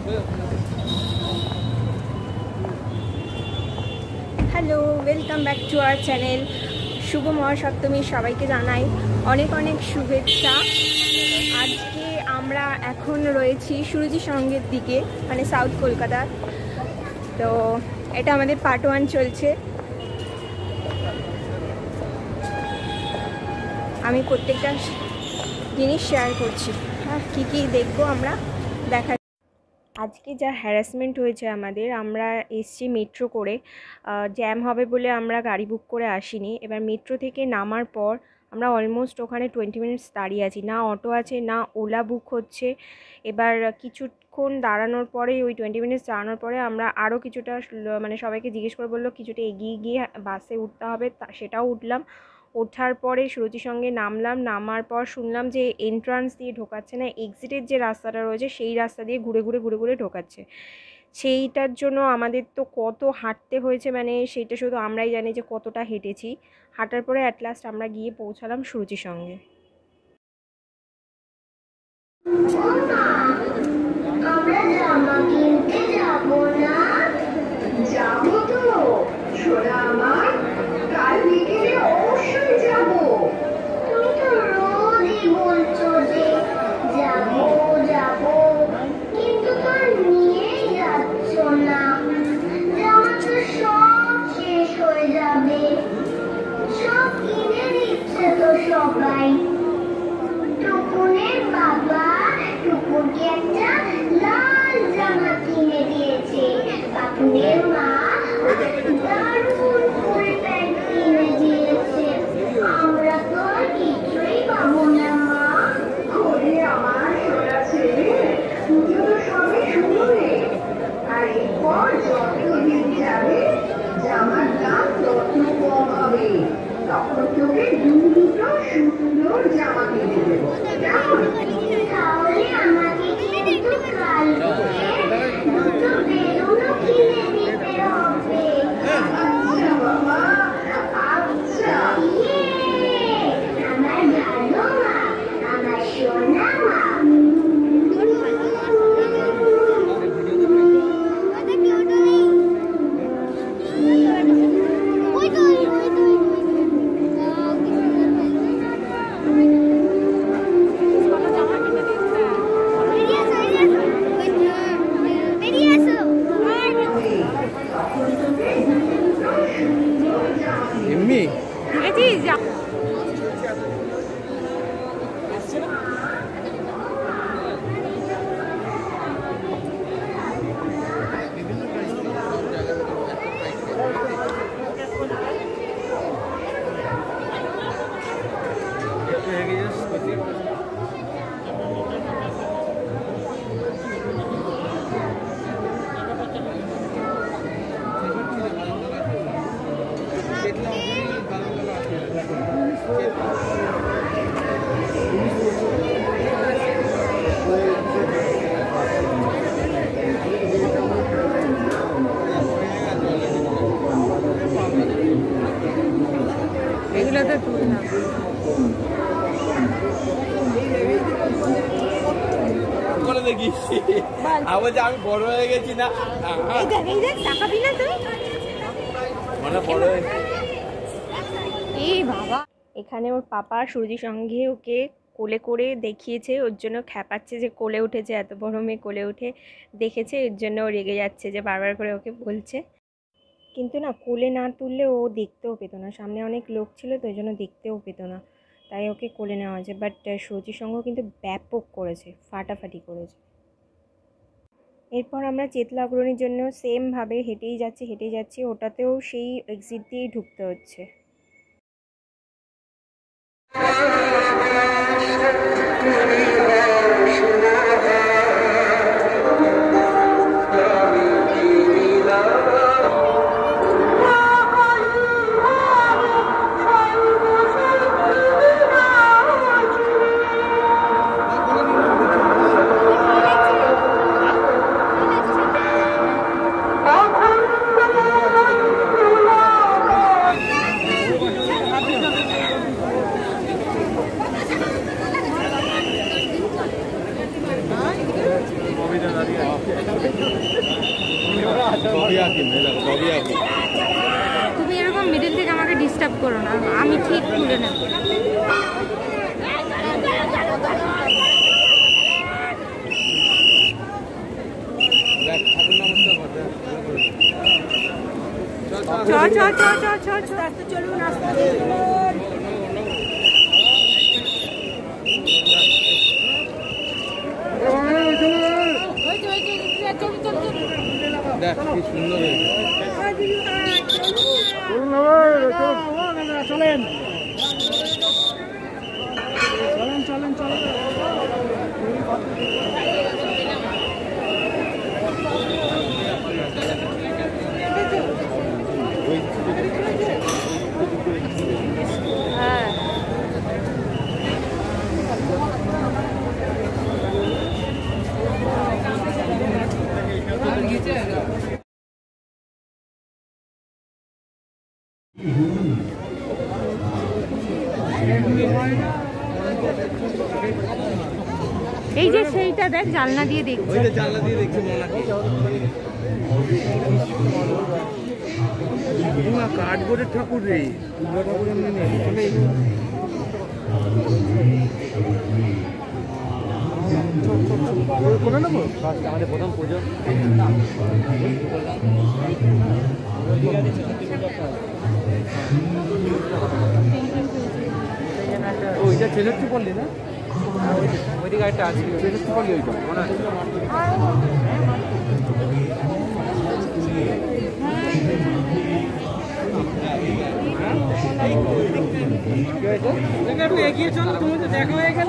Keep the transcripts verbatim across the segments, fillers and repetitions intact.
Hello, welcome back to our channel. শুভ মহাসপ্তমী সবাইকে জানাই অনেক অনেক শুভেচ্ছা। আজকে আমরা এখন রয়েছি সুরুচি সঙ্গের দিকে, মানে সাউথ কলকাতা। তো এটা আমাদের পার্ট ওয়ান চলছে। আমি প্রত্যেকটা জিনিস শেয়ার করছি, হ্যাঁ কী কী দেখবো আমরা দেখা। আজকে যা হ্যারাসমেন্ট হয়েছে আমাদের, আমরা এসছি মেট্রো করে, জ্যাম হবে বলে আমরা গাড়ি বুক করে আসিনি। এবার মেট্রো থেকে নামার পর আমরা অলমোস্ট ওখানে টোয়েন্টি মিনিটস দাঁড়িয়ে আছি, না অটো আছে না ওলা বুক হচ্ছে। এবার কিছুক্ষণ দাঁড়ানোর পরে, ওই টোয়েন্টি মিনিটস দাঁড়ানোর পরে আমরা আরও কিছুটা, মানে সবাইকে জিজ্ঞেস করে বললো কিছুটা এগিয়ে গিয়ে বাসে উঠতে হবে, তা সেটাও উঠলাম। ওঠার পরে সুরুচির সঙ্গে নামলাম। নামার পর শুনলাম যে এন্ট্রান্স দিয়ে ঢোকাচ্ছে না, এক্সিটের যে রাস্তাটা রয়েছে সেই রাস্তা দিয়ে ঘুরে ঘুরে ঘুরে ঘুরে ঢোকাচ্ছে। সেইটার জন্য আমাদের তো কত হাঁটতে হয়েছে, মানে সেইটা শুধু আমরাই জানি যে কতটা হেঁটেছি। হাঁটার পরে অ্যাট লাস্ট আমরা গিয়ে পৌঁছালাম সুরুচির সঙ্গে। আমরা জামা কিনতে যাবো না? যাবো তো সোনা আমার, কাল বিকেলে অবশ্যই যাবো। তুমি তো রোজই বলছো যে যাবো যাবো, কিন্তু তো নিয়েই যাচ্ছ না। জামা তো সব শেষ হয়ে যাবে, সব কিনে দিচ্ছে তো সবাই। টুকুনের বাবা টুকুকে একটা লাল জামা কিনে দিয়েছে, পাপুনের মা দারুণ ফুল প্যান্ট কিনে দিয়েছে। আমরা তো আর কিছুই পাবো না মা। ঘরে আমার সোনা ছেলে, পুজো তো সবে শুরু হয়ে, আর এরপর যতদিন যাবে জামার দাম তত কম হবে। তখন তোকে দু দুটো সুন্দর জামা কিনে দেবো। তাহলে আমাকে কিন্তু কালকে দুটো বেলুনও কিনে দিতে হবে। আচ্ছা বাবা, আচ্ছা। আমার ভালো মা, আমার সোনা মা। এগুলোতে তুল না, দেখি আবার যে আমি বড় হয়ে গেছি না, তাকাবি না তুই, মানে বড় হয়ে। এই বাবা, এখানে ওর পাপা সুরজির সঙ্গে ওকে কোলে করে দেখিয়েছে, ওর জন্য খ্যাপাচ্ছে যে কোলে উঠেছে, এত বড় মেয়ে কোলে উঠে দেখেছে, এর জন্য ও রেগে যাচ্ছে যে বারবার করে ওকে বলছে। কিন্তু না, কোলে না তুললে ও দেখতেও পেত না, সামনে অনেক লোক ছিল তো ওই জন্য দেখতেও পেত না, তাই ওকে কোলে নেওয়া হয়েছে। বাট সুরজির সঙ্গেও কিন্তু ব্যাপক করেছে, ফাটাফাটি করেছে। এরপর আমরা চেতলাগ্রণীর জন্য সেমভাবে হেঁটেই যাচ্ছি হেঁটেই যাচ্ছি ওটাতেও সেই এক্সিট দিয়েই ঢুকতে হচ্ছে। করো না, আমি ঠিক খুলে নেব। চ চ চ চ চ চ আস্তে চলুন, আস্তে চলুন। দেখ কি সুন্দর চলেন চলেন চলেন চলেন এই যে সেইটা দেখ, জানলা দিয়ে দেখছি, ওই যে জানলা দিয়ে দেখছি মোনাকে। মা কাঠগোড়ের ঠাকুর রে, দুর্গা ঠাকুর এমনি নেই চলে। করে নেবো আমাদের প্রথম পুজো। ওইটা ছেলেট্টু পড়লি না, ওইদিকে একটা আছে ছেলেট্টু পড়লি, ওইটা মনে আছে। এগিয়ে চলো, তুমি তো দেখা হয়ে গেল।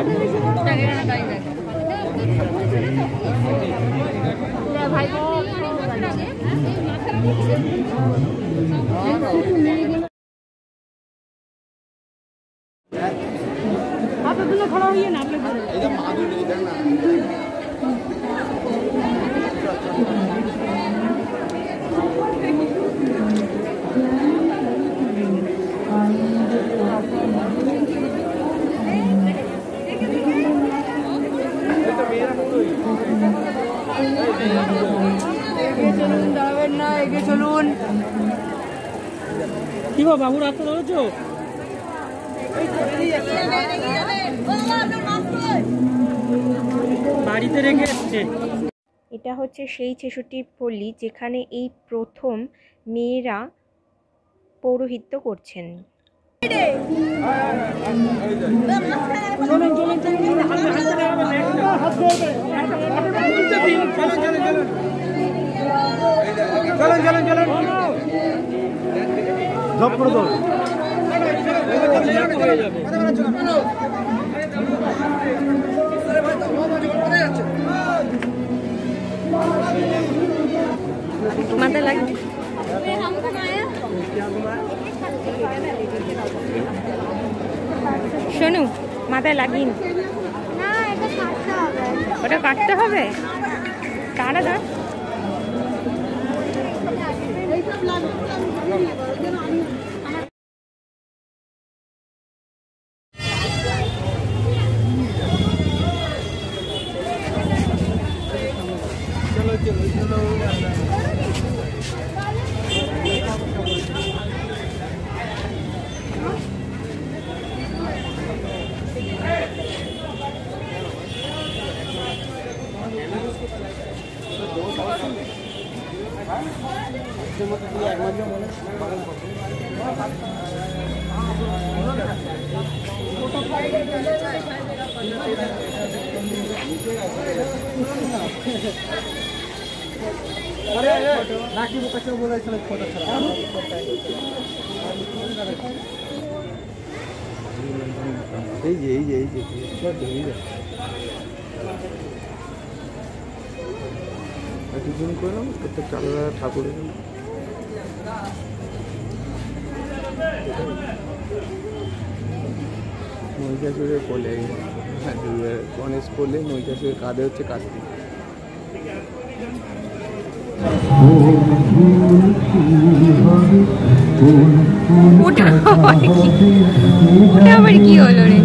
खड़ा हुई है ना आपने চলুন। কি গো বাবু, রাস্তা ধরেছো? বাড়িতে রেখে এসছে। এটা হচ্ছে সেই ছেষট্টির পল্লী যেখানে এই প্রথম মেয়েরা পৌরোহিত্য করছেন। মাথা লাগবে শোনো, মাথায় লাগিন, ওটা কাটতে হবে। কারা দাঁড় নাকি কাছে বলেছিল ফটো ছাড়া এই যে এই যে এই যে একটু জুম করলাম, প্রত্যেকটা আলাদা ঠাকুরের মহিষাসুরের কোলে, গণেশ কোলে, মহিষাসুরের কাঁধে হচ্ছে কার্তিক। আবার কি হলো রে?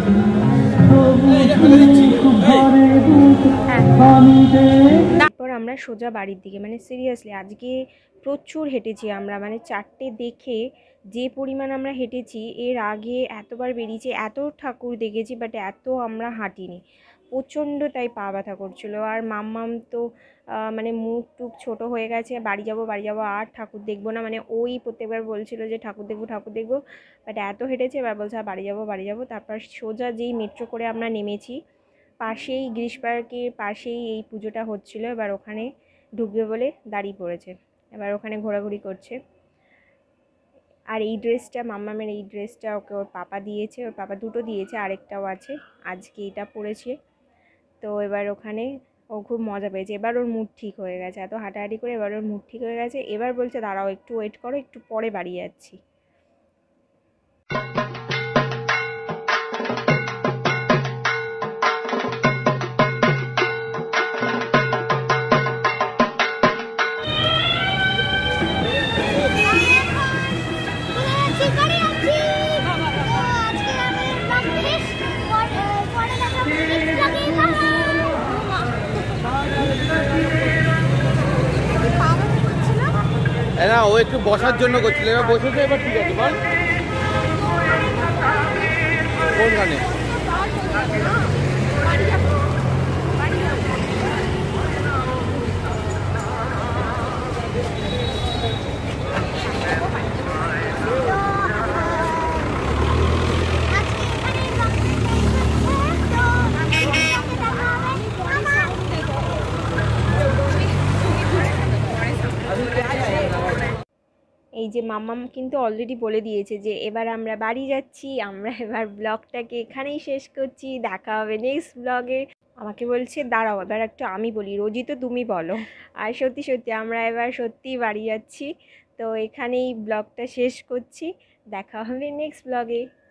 তারপর আমরা সোজা বাড়ির দিকে, মানে সিরিয়াসলি আজকে প্রচুর হেঁটেছি আমরা, মানে চারটে দেখে যে পরিমাণ আমরা হেঁটেছি, এর আগে এতবার বেরিয়েছি, এত ঠাকুর দেখেছি, বাট এত আমরা হাঁটিনি। প্রচণ্ড তাই পা ব্যথা করছিলো। আর মাম্মাম তো মানে মুখ টুক ছোটো হয়ে গেছে, বাড়ি যাব বাড়ি যাব আর ঠাকুর দেখবো না, মানে ওই প্রত্যেকবার বলছিল যে ঠাকুর দেখবো ঠাকুর দেখবো, বাট এত হেঁটেছে, এবার বলছে আর বাড়ি যাব বাড়ি যাব। তারপর সোজা যেই মেট্রো করে আমরা নেমেছি, পাশেই গ্রিস পার্কের পাশেই এই পুজোটা হচ্ছিলো। এবার ওখানে ঢুকবে বলে দাঁড়িয়ে পড়েছে, এবার ওখানে ঘোরাঘুরি করছে। আর এই ড্রেসটা, মাম্মামের এই ড্রেসটা ওকে ওর পাপা দিয়েছে, ওর পাপা দুটো দিয়েছে, আরেকটাও আছে, আজকে এটা পরেছে। তো এবার ওখানে ও খুব মজা পেয়েছে, এবার ওর মুড ঠিক হয়ে গেছে, এত হাঁটাহাঁটি করে এবার ওর মুড ঠিক হয়ে গেছে। এবার বলছে দাঁড়াও একটু ওয়েট করো, একটু পরে বাড়ি যাচ্ছি। না ও একটু বসার জন্য করছিল, এবার বসেছে, এবার ঠিক আছে বল কোন গানে। এই যে মাম্মাম কিন্তু অলরেডি বলে দিয়েছে যে এবার আমরা বাড়ি যাচ্ছি, আমরা এবার ব্লগটাকে এখানেই শেষ করছি, দেখা হবে নেক্সট ব্লগে। আমাকে বলছে দাঁড়াও এবার একটু আমি বলি, রোজই তো তুমি বলো। আর সত্যি সত্যি আমরা এবার সত্যিই বাড়ি যাচ্ছি, তো এখানেই ব্লগটা শেষ করছি, দেখা হবে নেক্সট ব্লগে।